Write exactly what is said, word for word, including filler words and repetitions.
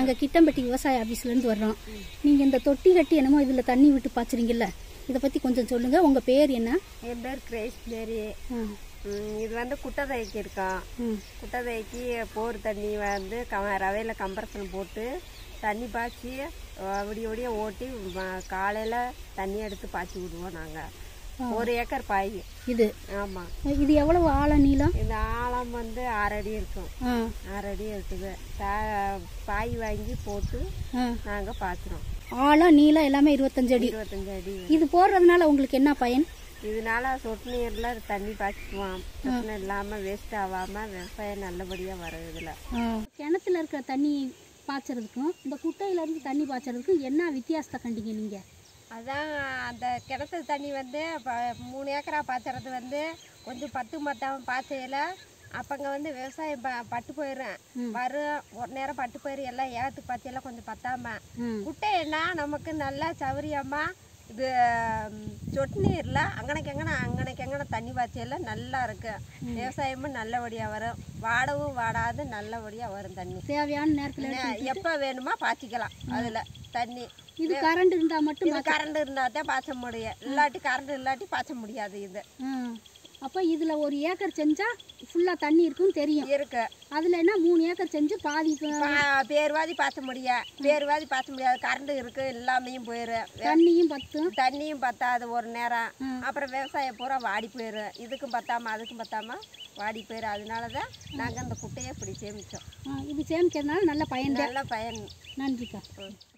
நாங்கள் கிட்டம்பட்டி விவசாய ஆஃபீஸ்லேருந்து வர்றோம். நீங்கள் இந்த தொட்டி கட்டி என்னமோ இதில் தண்ணி விட்டு பாய்ச்சுறீங்கல்ல, இதை பற்றி கொஞ்சம் சொல்லுங்கள். உங்கள் பேர் என்ன? என் பேர் கிரேஸ் மேரி. இது வந்து குட்டதைக்கு இருக்கோம். குட்டதைக்கு போர் தண்ணி வந்து ரவையில் கம்ப்ரஷன் போட்டு தண்ணி பாய்ச்சி அப்படி அப்படியே ஓட்டி காலையில் தண்ணி எடுத்து பாய்ச்சி விடுவோம். நாங்கள் ஒரு ஏக்கர் பாய் இது. ஆமாம். இது எவ்வளவு ஆழம் நீளம்? இந்த ஆழம் வந்து ஆறு அடி இருக்கும். ஆறு அடி இருக்குது. பாய் வாங்கி போட்டு நாங்கள் பாய்ச்சிரோம். ஆழம் நீளம் எல்லாமே இருபத்தஞ்சு அடி. இருபத்தஞ்சு அடி. இது போடுறதுனால உங்களுக்கு என்ன பயன்? இதனால சொட்டு நீர்ல தண்ணி பாய்ச்சுக்குவோம். சொட்டு இல்லாமல் வேஸ்ட் ஆகாமல் விவசாயம் நல்லபடியாக வரும். இதில் கிணத்துல இருக்கிற தண்ணி பாய்ச்சறதுக்கும் இந்த குட்டையிலேருந்து தண்ணி பாய்ச்சறதுக்கும் என்ன வித்தியாசத்தை கண்டிங்க நீங்கள்? அதான் அந்த கிணத்து தண்ணி வந்து மூணு ஏக்கரா பாய்ச்சறது வந்து கொஞ்சம் பத்து பத்தாம பாய்ச்சையில் அப்போங்க வந்து விவசாயம் ப பட்டு போயிடும். வரும் ஒரு நேரம் பட்டு போயிடும். எல்லாம் ஏகத்துக்கு பாய்ச்சையில் கொஞ்சம் பத்தாம குட்டைன்னா நமக்கு நல்லா சௌரியமாக இது சொட்டு நீரில் அங்கனைக்கு எங்கன அங்கனைக்கு எங்கன தண்ணி பாய்ச்சையில் நல்லா இருக்கு. விவசாயமும் நல்லபடியாக வரும். வாடவும் வாடாது நல்லபடியாக வரும். தண்ணி தேவையான நேரத்தில் எப்போ வேணுமோ பாய்ச்சிக்கலாம். அதில் தண்ணி இது கரண்ட் இருந்தால் மட்டும் இது கரண்ட் இருந்தால் தான் பாய்ச்ச முடியும். இல்லாட்டி கரண்ட் இல்லாட்டி பாய்ச்ச முடியாது. இது அப்போ இதில் ஒரு ஏக்கர் செஞ்சால் ஃபுல்லாக தண்ணி இருக்குன்னு தெரியும். இருக்கு. அதில் என்ன மூணு ஏக்கர் செஞ்சு பாதி பேர்வாதி பாய்ச்ச முடியாது. பேர்வாதி பாய்ச்ச முடியாது. கரண்ட் இருக்கு. எல்லாமையும் போயிடும். தண்ணியும் பத்தும். தண்ணியும் பத்தாது ஒரு நேரம். அப்புறம் விவசாயம் பூரா வாடி போயிடும். இதுக்கும் பத்தாம அதுக்கும் பத்தாம வாடி போயிடும். அதனால தான் நாங்கள் அந்த குட்டையை இப்படி சேமித்தோம். இது சேமிக்கிறதுனால நல்ல பயன். நல்ல பயன். நன்றிக்கா.